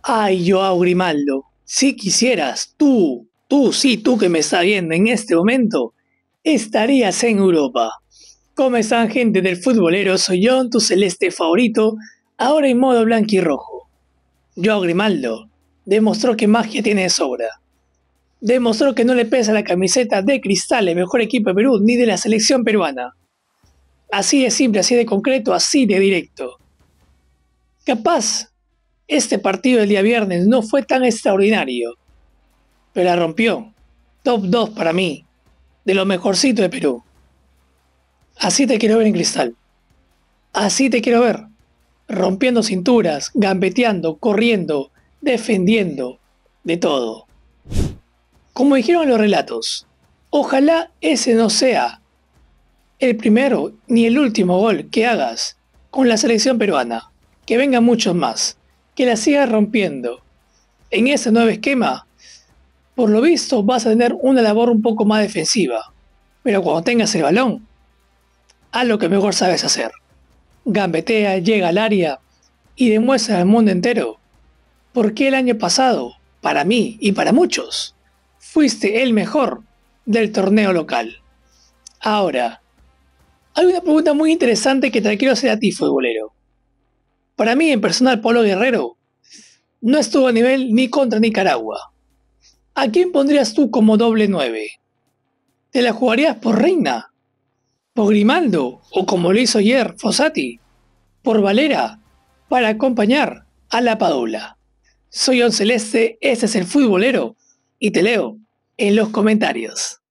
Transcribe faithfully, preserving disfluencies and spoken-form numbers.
Ay, Joao Grimaldo, si quisieras, tú, tú, sí, tú que me estás viendo en este momento, estarías en Europa. ¿Cómo están, gente del futbolero? Soy yo, tu celeste favorito, ahora en modo blanquirrojo. Joao Grimaldo demostró que magia tiene de sobra. Demostró que no le pesa la camiseta de Cristal, el mejor equipo de Perú, ni de la selección peruana. Así de simple, así de concreto, así de directo. Capaz, este partido del día viernes no fue tan extraordinario, pero la rompió. Top dos para mí, de lo mejorcito de Perú. Así te quiero ver en Cristal. Así te quiero ver. Rompiendo cinturas, gambeteando, corriendo, defendiendo, de todo. Como dijeron en los relatos, ojalá ese no sea el primero ni el último gol que hagas con la selección peruana. Que vengan muchos más. Que la sigas rompiendo. En ese nuevo esquema, por lo visto vas a tener una labor un poco más defensiva. Pero cuando tengas el balón, haz lo que mejor sabes hacer. Gambetea, llega al área y demuestra al mundo entero por qué el año pasado, para mí y para muchos, fuiste el mejor del torneo local. Ahora, hay una pregunta muy interesante que te quiero hacer a ti, futbolero. Para mí, en personal, Pablo Guerrero no estuvo a nivel ni contra Nicaragua. ¿A quién pondrías tú como doble nueve? ¿Te la jugarías por Reina? ¿Por Grimaldo? ¿O como lo hizo ayer Fossati? ¿Por Valera? Para acompañar a la Padula. Soy On Celeste, este es el futbolero y te leo en los comentarios.